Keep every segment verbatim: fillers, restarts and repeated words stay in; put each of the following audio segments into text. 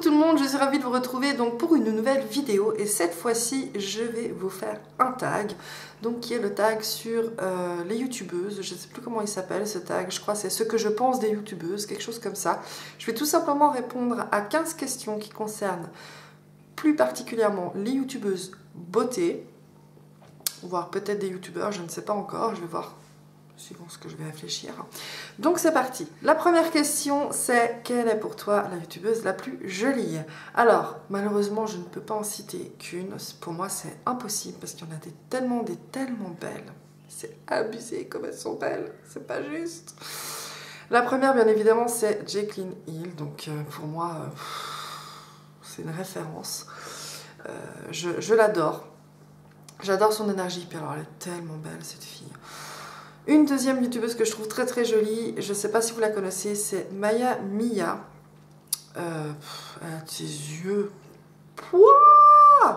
tout le monde, je suis ravie de vous retrouver donc pour une nouvelle vidéo et cette fois-ci je vais vous faire un tag donc qui est le tag sur euh, les youtubeuses, je ne sais plus comment il s'appelle ce tag, je crois c'est ce que je pense des youtubeuses, quelque chose comme ça. Je vais tout simplement répondre à quinze questions qui concernent plus particulièrement les youtubeuses beauté, voire peut-être des youtubeurs, je ne sais pas encore, je vais voir suivant ce que je vais réfléchir. Donc c'est parti. La première question c'est: quelle est pour toi la youtubeuse la plus jolie? Alors malheureusement je ne peux pas en citer qu'une, pour moi c'est impossible parce qu'il y en a des tellement des tellement belles. C'est abusé comme elles sont belles, c'est pas juste. La première bien évidemment c'est Jacqueline Hill, donc euh, pour moi euh, c'est une référence. Euh, je je l'adore. J'adore son énergie, puis alors elle est tellement belle cette fille. Une deuxième youtubeuse que je trouve très très jolie, je ne sais pas si vous la connaissez, c'est Maya Mia. Euh, elle a des yeux. Pouah,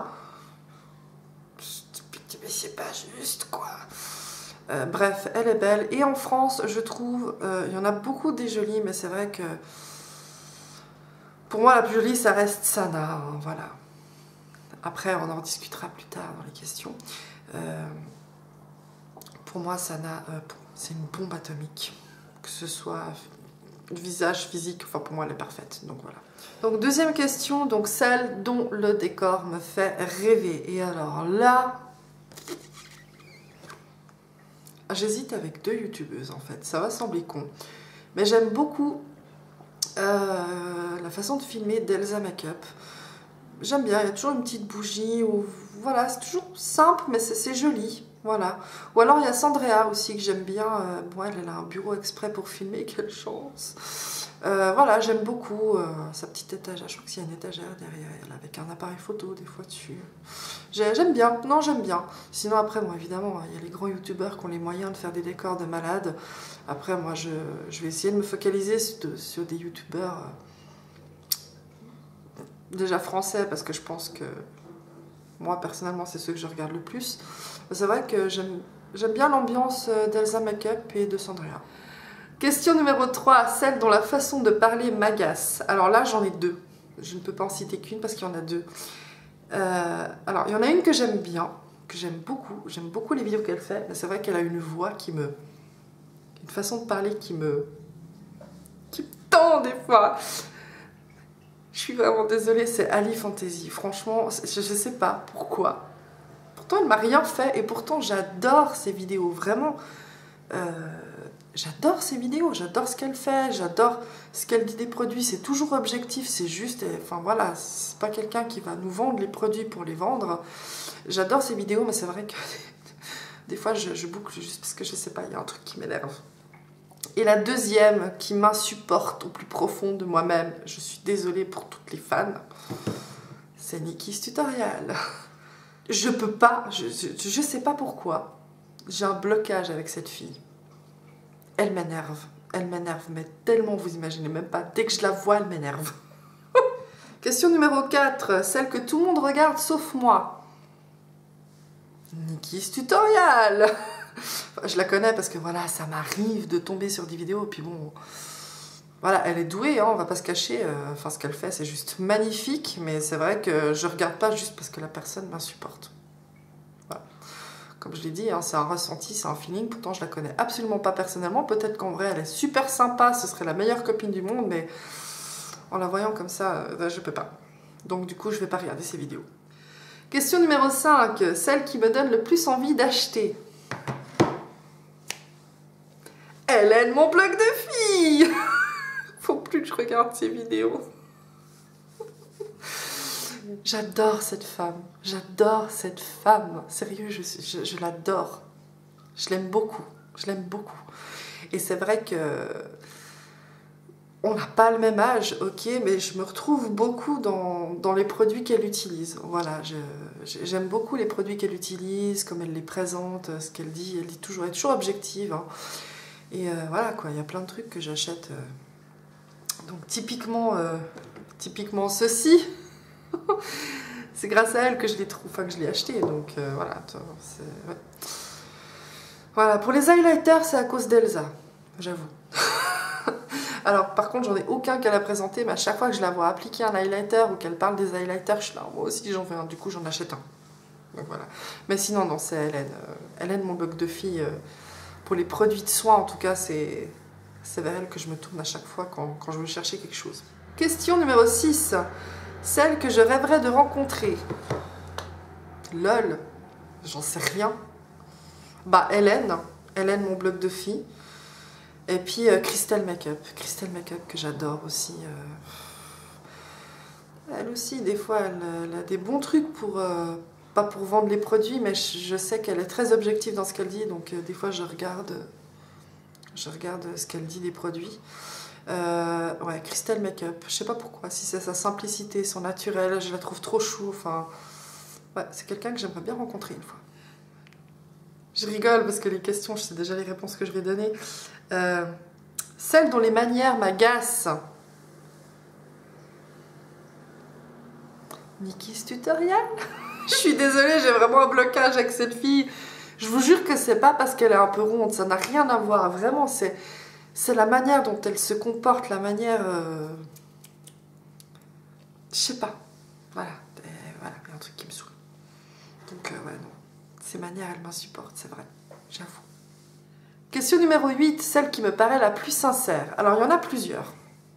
mais c'est pas juste quoi. Euh, bref, elle est belle. Et en France, je trouve, euh, il y en a beaucoup des jolies, mais c'est vrai que pour moi la plus jolie, ça reste Sana. Hein, voilà. Après, on en discutera plus tard dans les questions. Euh, Pour moi, Sana, euh, c'est une bombe atomique. Que ce soit le visage, physique, enfin pour moi, elle est parfaite. Donc voilà. Donc deuxième question, donc celle dont le décor me fait rêver. Et alors là, j'hésite avec deux youtubeuses en fait. Ça va sembler con, mais j'aime beaucoup euh, la façon de filmer d'Elsa Makeup. J'aime bien, il y a toujours une petite bougie, ou voilà, c'est toujours simple, mais c'est joli. Voilà. Ou alors il y a Sandrea aussi que j'aime bien. Euh, bon, elle, elle a un bureau exprès pour filmer, quelle chance. Euh, voilà, j'aime beaucoup euh, sa petite étagère. Je crois qu'il y a une étagère derrière elle avec un appareil photo des fois dessus. J'aime bien, non j'aime bien. Sinon après, bon évidemment, il y a les grands youtubeurs qui ont les moyens de faire des décors de malades. Après moi, je, je vais essayer de me focaliser sur, sur des youtubeurs euh, déjà français parce que je pense que moi personnellement c'est ceux que je regarde le plus. C'est vrai que j'aime bien l'ambiance d'Elsa Makeup et de Sandrea. Question numéro trois, celle dont la façon de parler m'agace. Alors là, j'en ai deux. Je ne peux pas en citer qu'une parce qu'il y en a deux. Euh, alors, il y en a une que j'aime bien, que j'aime beaucoup. J'aime beaucoup les vidéos qu'elle fait. Mais c'est vrai qu'elle a une voix qui me... une façon de parler qui me... qui me tend des fois. Je suis vraiment désolée, c'est Ali Fantasy. Franchement, je ne sais pas pourquoi. Pourtant, elle m'a rien fait et pourtant, j'adore ses vidéos. Vraiment, euh, j'adore ses vidéos. J'adore ce qu'elle fait. J'adore ce qu'elle dit des produits. C'est toujours objectif. C'est juste... Et, enfin, voilà, c'est pas quelqu'un qui va nous vendre les produits pour les vendre. J'adore ses vidéos, mais c'est vrai que des fois, je, je boucle juste parce que je sais pas, il y a un truc qui m'énerve. Et la deuxième qui m'insupporte au plus profond de moi-même, je suis désolée pour toutes les fans, c'est Nikki's Tutorial. Je peux pas, je, je, je sais pas pourquoi, j'ai un blocage avec cette fille. Elle m'énerve, elle m'énerve, mais tellement vous imaginez même pas, dès que je la vois, elle m'énerve. Question numéro quatre, celle que tout le monde regarde sauf moi. Nikki's Tutorial. Je la connais parce que voilà, ça m'arrive de tomber sur des vidéos, puis bon... Voilà, elle est douée, hein, on va pas se cacher, euh, enfin ce qu'elle fait c'est juste magnifique, mais c'est vrai que je regarde pas juste parce que la personne m'insupporte. Voilà. Comme je l'ai dit, hein, c'est un ressenti, c'est un feeling, pourtant je la connais absolument pas personnellement, peut-être qu'en vrai elle est super sympa, ce serait la meilleure copine du monde, mais en la voyant comme ça, euh, je peux pas. Donc du coup je vais pas regarder ses vidéos. Question numéro cinq, celle qui me donne le plus envie d'acheter. Hélène, mon blog de fille. Faut plus que je regarde ses vidéos. J'adore cette femme. J'adore cette femme. Sérieux, je, je, je l'adore. Je l'aime beaucoup. Je l'aime beaucoup. Et c'est vrai que... on n'a pas le même âge, ok, mais je me retrouve beaucoup dans, dans les produits qu'elle utilise. Voilà, j'aime beaucoup les produits qu'elle utilise, comme elle les présente, ce qu'elle dit. Elle dit toujours, elle est toujours objective. Hein. Et euh, voilà, quoi, il y a plein de trucs que j'achète... Euh, donc typiquement, euh, typiquement ceci, c'est grâce à elle que je l'ai trouvé, enfin que je l'ai acheté. Donc euh, voilà, ouais. Voilà, pour les highlighters, c'est à cause d'Elsa, j'avoue. Alors par contre j'en ai aucun qu'elle a présenté, mais à chaque fois que je la vois appliquer un highlighter ou qu'elle parle des highlighters, je suis là, moi aussi j'en veux un, du coup j'en achète un. Donc voilà. Mais sinon non, c'est Hélène. Euh, Hélène, mon bug de fille, euh, pour les produits de soins en tout cas, c'est vers elle que je me tourne à chaque fois quand, quand je veux chercher quelque chose. Question numéro six. Celle que je rêverais de rencontrer. Lol, j'en sais rien. Bah Hélène, Hélène mon bloc de filles. Et puis euh, Crystal Makeup, Crystal Makeup que j'adore aussi. Euh... Elle aussi, des fois, elle, elle a des bons trucs pour, euh, pas pour vendre les produits, mais je, je sais qu'elle est très objective dans ce qu'elle dit, donc euh, des fois je regarde, je regarde ce qu'elle dit des produits. Euh, ouais, Crystal Makeup, je sais pas pourquoi, si c'est sa simplicité, son naturel, je la trouve trop chou, enfin... Ouais, c'est quelqu'un que j'aimerais bien rencontrer une fois. Je rigole parce que les questions, je sais déjà les réponses que je vais donner. Euh, celle dont les manières m'agacent. Nikki's Tutorial. Je suis désolée, j'ai vraiment un blocage avec cette fille. Je vous jure que c'est pas parce qu'elle est un peu ronde, ça n'a rien à voir. Vraiment, c'est c'est la manière dont elle se comporte, la manière... Euh... Je sais pas. Voilà, et voilà, il y a un truc qui me saoule. Donc, euh, ouais, non. Ces manières, elles m'insupportent, c'est vrai, j'avoue. Question numéro huit, celle qui me paraît la plus sincère. Alors, il y en a plusieurs.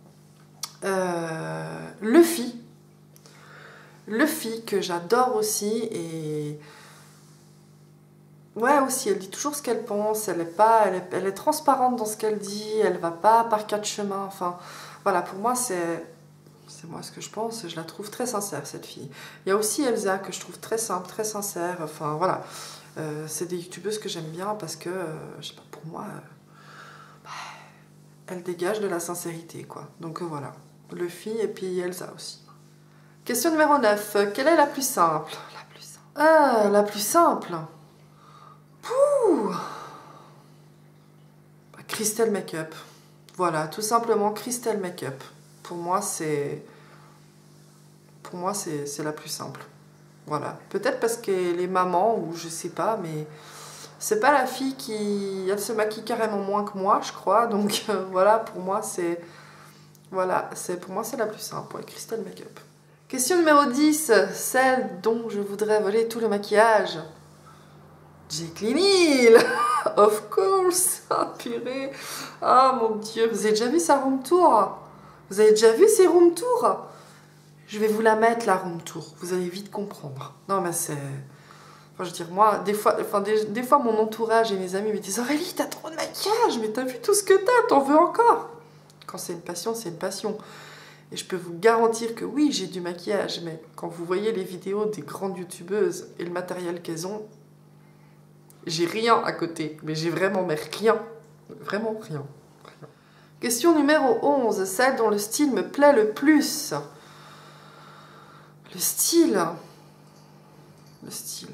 Euh, Luffy. Luffy, que j'adore aussi, et... Ouais, aussi, elle dit toujours ce qu'elle pense, elle est, pas, elle est, elle est transparente dans ce qu'elle dit, elle va pas par quatre chemins, enfin... Voilà, pour moi, c'est... C'est moi ce que je pense, je la trouve très sincère, cette fille. Il y a aussi Elsa, que je trouve très simple, très sincère, enfin, voilà. Euh, c'est des youtubeuses que j'aime bien parce que, euh, je sais pas, pour moi, euh, bah, elles dégagent de la sincérité, quoi. Donc euh, voilà, Luffy et puis Elsa aussi. Question numéro neuf, quelle est la plus simple? La plus simple. Ah, la plus simple. Pouh. Bah, Crystal Makeup. Voilà, tout simplement Crystal Makeup. Pour moi, c'est... Pour moi, c'est la plus simple. Voilà. Peut-être parce qu'elle est maman, ou je sais pas, mais... C'est pas la fille qui... Elle se maquille carrément moins que moi, je crois. Donc, euh, voilà, pour moi, c'est... Voilà, pour moi, c'est la plus simple. Ouais, Crystal Makeup. Question numéro dix. Celle dont je voudrais voler tout le maquillage. Jacqueline Hill. Of course. Ah, oh, purée. Ah, oh, mon Dieu. Vous avez déjà vu sa room tour? Vous avez déjà vu ses room tours? Je vais vous la mettre, la room tour. Vous allez vite comprendre. Non, mais c'est... Enfin, je veux dire, moi, des fois, enfin, des, des fois, mon entourage et mes amis me disent « Aurélie, t'as trop de maquillage, mais t'as vu tout ce que t'as, t'en veux encore ?» Quand c'est une passion, c'est une passion. Et je peux vous garantir que oui, j'ai du maquillage, mais quand vous voyez les vidéos des grandes youtubeuses et le matériel qu'elles ont, j'ai rien à côté. Mais j'ai vraiment, mais rien. Vraiment rien. rien. Question numéro onze, celle dont le style me plaît le plus. Le style. Le style.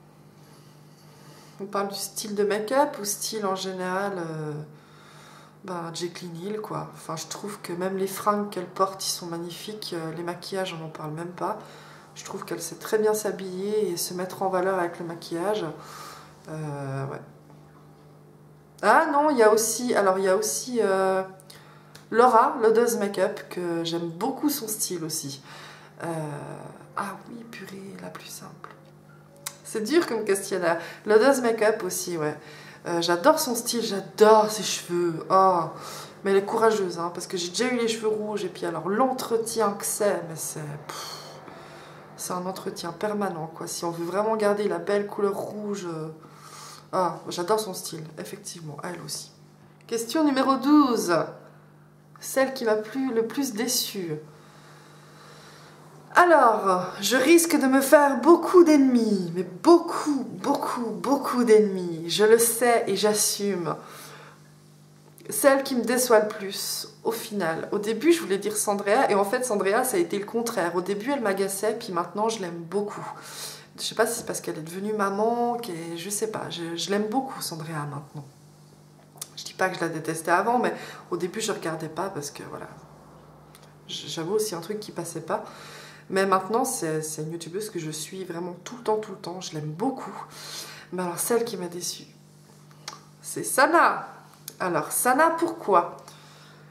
On parle du style de make-up ou style en général euh, ben, Jacqueline Hill, quoi. Enfin, je trouve que même les fringues qu'elle porte, ils sont magnifiques. Les maquillages, on n'en parle même pas. Je trouve qu'elle sait très bien s'habiller et se mettre en valeur avec le maquillage. Euh, ouais. Ah non, il y a aussi... Alors, il y a aussi euh, Laura, l'odeuse make-up, que j'aime beaucoup son style aussi. Euh, ah oui, purée, la plus simple. C'est dur comme questionnaire. L'odeuse make-up aussi, ouais. Euh, j'adore son style, j'adore ses cheveux. Oh, mais elle est courageuse, hein, parce que j'ai déjà eu les cheveux rouges. Et puis alors, l'entretien que c'est, mais c'est... C'est un entretien permanent, quoi. Si on veut vraiment garder la belle couleur rouge... Euh, ah, j'adore son style, effectivement, elle aussi. Question numéro douze. Celle qui m'a plu le plus déçue. Alors, je risque de me faire beaucoup d'ennemis, mais beaucoup, beaucoup, beaucoup d'ennemis. Je le sais et j'assume. Celle qui me déçoit le plus, au final. Au début, je voulais dire Sandrea, et en fait, Sandrea, ça a été le contraire. Au début, elle m'agaçait, puis maintenant, je l'aime beaucoup. Je sais pas si c'est parce qu'elle est devenue maman, qu'elle, je sais pas, je, je l'aime beaucoup, Sandrea, maintenant. Je dis pas que je la détestais avant, mais au début, je regardais pas, parce que, voilà, j'avoue aussi un truc qui passait pas. Mais maintenant, c'est une youtubeuse que je suis vraiment tout le temps, tout le temps. Je l'aime beaucoup. Mais alors, celle qui m'a déçue, c'est Sana. Alors, Sana, pourquoi?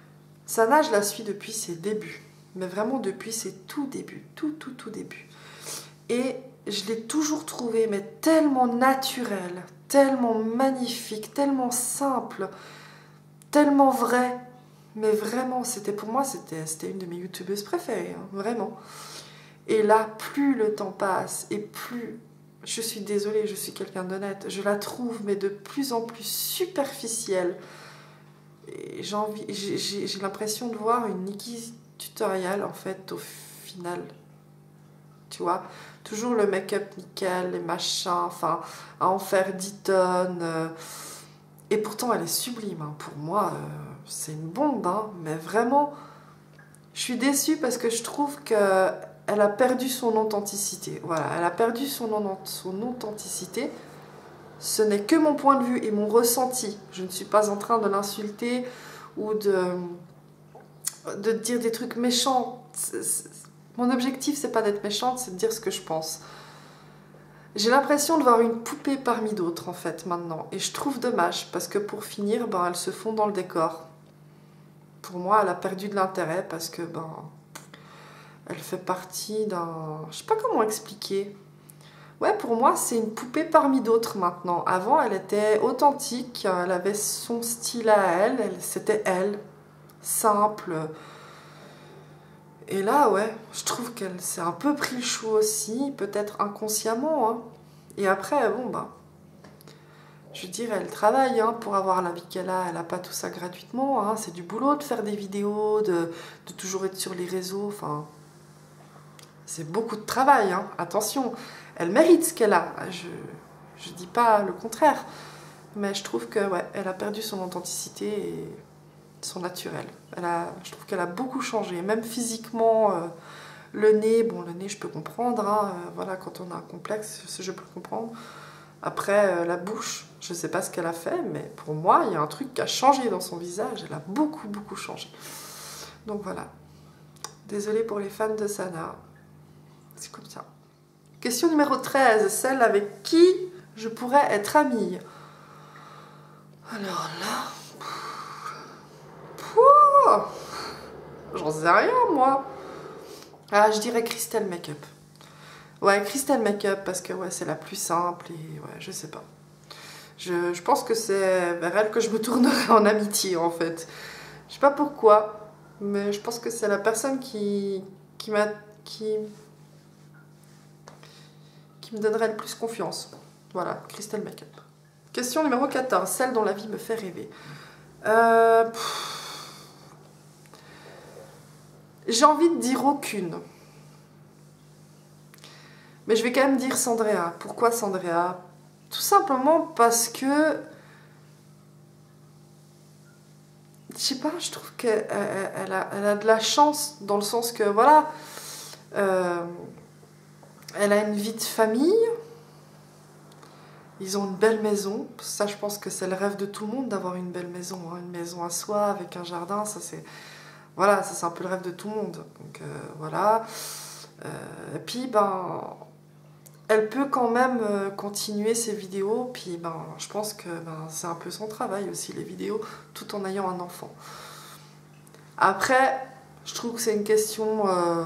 Sana, je la suis depuis ses débuts. Mais vraiment depuis ses tout débuts. Tout, tout, tout début. Et je l'ai toujours trouvée, mais tellement naturelle, tellement magnifique, tellement simple, tellement vraie. Mais vraiment, c'était pour moi, c'était une de mes youtubeuses préférées, hein, vraiment. Et là, plus le temps passe et plus, je suis désolée, je suis quelqu'un d'honnête, je la trouve mais de plus en plus superficielle. J'ai envie, j'ai l'impression de voir une Nikki Tutorial en fait au final. Tu vois, toujours le make-up nickel, les machins, enfin, à en faire dix tonnes. Euh, et pourtant, elle est sublime, hein. Pour moi, euh, c'est une bombe, hein. Mais vraiment, je suis déçue parce que je trouve que elle a perdu son authenticité. Voilà, elle a perdu son, son authenticité. Ce n'est que mon point de vue et mon ressenti. Je ne suis pas en train de l'insulter ou de, de dire des trucs méchants. C'est, c'est, mon objectif, c'est pas d'être méchante, c'est de dire ce que je pense. J'ai l'impression de voir une poupée parmi d'autres, en fait, maintenant. Et je trouve dommage, parce que pour finir, ben, elle se fond dans le décor. Pour moi, elle a perdu de l'intérêt, parce que, ben... elle fait partie d'un... Je sais pas comment expliquer. Ouais, pour moi, c'est une poupée parmi d'autres maintenant. Avant, elle était authentique, elle avait son style à elle, elle c'était elle, simple. Et là, ouais, je trouve qu'elle s'est un peu pris le chou aussi, peut-être inconsciemment. Hein. Et après, bon, bah... je veux dire, elle travaille hein, pour avoir la vie qu'elle a, elle n'a pas tout ça gratuitement. Hein. C'est du boulot de faire des vidéos, de, de toujours être sur les réseaux, enfin... c'est beaucoup de travail, hein. Attention, elle mérite ce qu'elle a, je ne dis pas le contraire, mais je trouve que ouais, elle a perdu son authenticité et son naturel. Elle a, je trouve qu'elle a beaucoup changé, même physiquement, euh, le nez, bon le nez je peux comprendre, hein, euh, voilà, quand on a un complexe, je peux comprendre. Après, euh, la bouche, je ne sais pas ce qu'elle a fait, mais pour moi, il y a un truc qui a changé dans son visage, elle a beaucoup, beaucoup changé. Donc voilà, désolée pour les fans de Sana. C'est comme ça. Question numéro treize, celle avec qui je pourrais être amie. Alors là... j'en sais rien, moi. Ah, je dirais Crystal Makeup. Ouais, Crystal Makeup, parce que ouais, c'est la plus simple et ouais, je sais pas. Je, je pense que c'est vers elle que je me tournerai en amitié, en fait. Je sais pas pourquoi, mais je pense que c'est la personne qui, qui m'a... qui... qui me donnerait le plus confiance. Voilà, Crystal Makeup. Question numéro quatorze, celle dont la vie me fait rêver. Euh, J'ai envie de dire aucune. Mais je vais quand même dire Sandrea. Pourquoi Sandrea? Tout simplement parce que... je sais pas, je trouve qu'elle elle a, elle a de la chance dans le sens que, voilà... Euh, elle a une vie de famille... Ils ont une belle maison, ça je pense que c'est le rêve de tout le monde d'avoir une belle maison, hein. Une maison à soi avec un jardin, ça c'est voilà, ça c'est un peu le rêve de tout le monde. Donc euh, voilà. Euh, et puis ben, elle peut quand même euh, continuer ses vidéos, puis ben, je pense que ben, c'est un peu son travail aussi les vidéos, tout en ayant un enfant. Après, je trouve que c'est une question. Euh,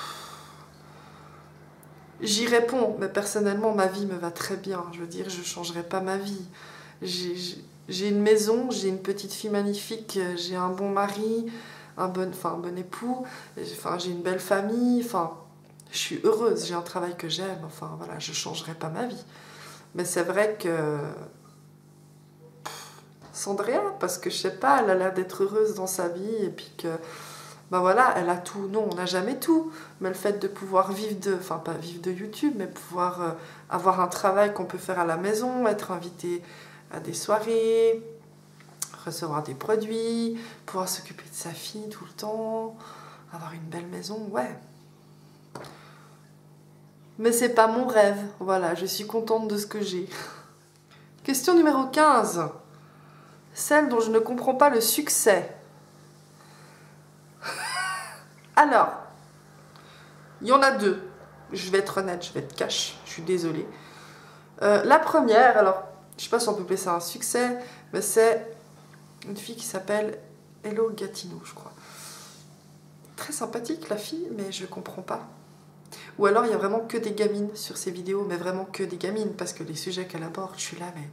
J'y réponds, mais personnellement, ma vie me va très bien. Je veux dire, je ne changerai pas ma vie. J'ai une maison, j'ai une petite fille magnifique, j'ai un bon mari, un bon, enfin, un bon époux, enfin, j'ai une belle famille, enfin, je suis heureuse, j'ai un travail que j'aime, enfin, voilà, je ne changerai pas ma vie. Mais c'est vrai que... Sandrea, parce que je sais pas, elle a l'air d'être heureuse dans sa vie, et puis que... ben voilà, elle a tout. Non, on n'a jamais tout. Mais le fait de pouvoir vivre de... enfin, pas vivre de YouTube, mais pouvoir euh, avoir un travail qu'on peut faire à la maison, être invité à des soirées, recevoir des produits, pouvoir s'occuper de sa fille tout le temps, avoir une belle maison, ouais. Mais c'est pas mon rêve. Voilà, je suis contente de ce que j'ai. Question numéro quinze. Celle dont je ne comprends pas le succès. Alors, il y en a deux. Je vais être honnête, je vais être cash, je suis désolée. Euh, la première, alors, je sais pas si on peut appeler ça un succès, mais c'est une fille qui s'appelle Hello Gatineau, je crois. très sympathique la fille, mais je comprends pas. Ou alors il y a vraiment que des gamines sur ses vidéos, mais vraiment que des gamines, parce que les sujets qu'elle aborde, je suis là, mais...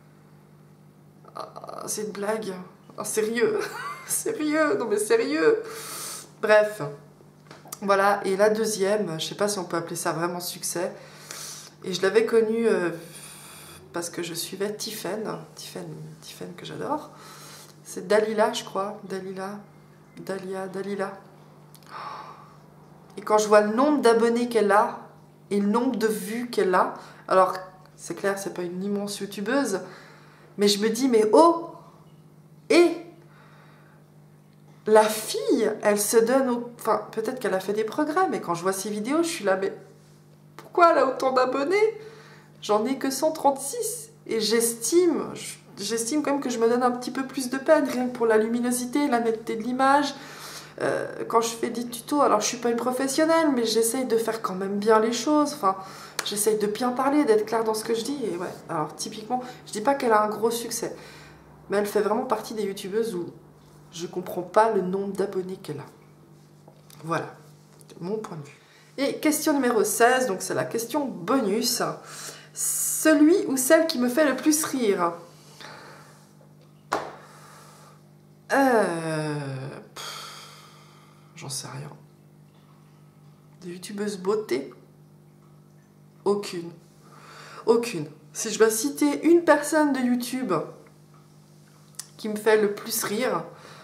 Ah, c'est une blague. Ah, sérieux. Sérieux, non mais sérieux. Bref. Voilà, et la deuxième, je sais pas si on peut appeler ça vraiment succès, et je l'avais connue euh, parce que je suivais Tiffen, Tiffen, Tiffen que j'adore. C'est Dalila, je crois, Dalila, Dalia, Dalila. Et quand je vois le nombre d'abonnés qu'elle a, et le nombre de vues qu'elle a, alors c'est clair, c'est pas une immense youtubeuse, mais je me dis, mais oh, et la fille, elle se donne au... Enfin, peut-être qu'elle a fait des progrès, mais quand je vois ses vidéos, je suis là, mais pourquoi elle a autant d'abonnés? J'en ai que cent trente-six. Et j'estime, j'estime quand même que je me donne un petit peu plus de peine, rien que pour la luminosité, la netteté de l'image. Euh, quand je fais des tutos, alors je suis pas une professionnelle, mais j'essaye de faire quand même bien les choses. Enfin, j'essaye de bien parler, d'être claire dans ce que je dis. Et ouais, alors typiquement, je dis pas qu'elle a un gros succès, mais elle fait vraiment partie des youtubeuses où je comprends pas le nombre d'abonnés qu'elle a. Voilà, mon point de vue. Et question numéro seize, donc c'est la question bonus. Celui ou celle qui me fait le plus rire. Euh... J'en sais rien. Des youtubeuses beauté? Aucune. Aucune. Si je dois citer une personne de YouTube qui me fait le plus rire,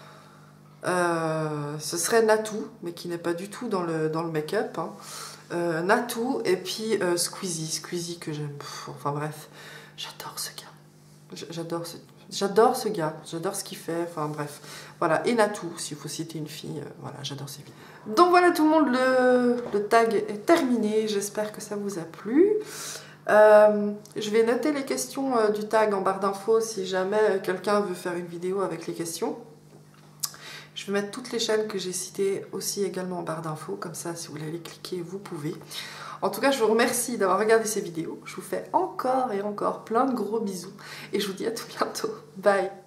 Euh, ce serait Natou, mais qui n'est pas du tout dans le, dans le make-up. Hein. Euh, Natou et puis euh, Squeezie. Squeezie que j'aime. Enfin bref, j'adore ce gars. J'adore ce, j'adore ce gars. J'adore ce qu'il fait. Enfin bref. Voilà. Et Natou, s'il faut citer une fille. Euh, voilà, j'adore ses vidéos. Donc voilà tout le monde, le, le tag est terminé. J'espère que ça vous a plu. Euh, je vais noter les questions euh, du tag en barre d'infos si jamais euh, quelqu'un veut faire une vidéo avec les questions. Je vais mettre toutes les chaînes que j'ai citées aussi également en barre d'infos, comme ça si vous voulez aller cliquer, vous pouvez. En tout cas, je vous remercie d'avoir regardé ces vidéos. Je vous fais encore et encore plein de gros bisous et je vous dis à tout bientôt. Bye!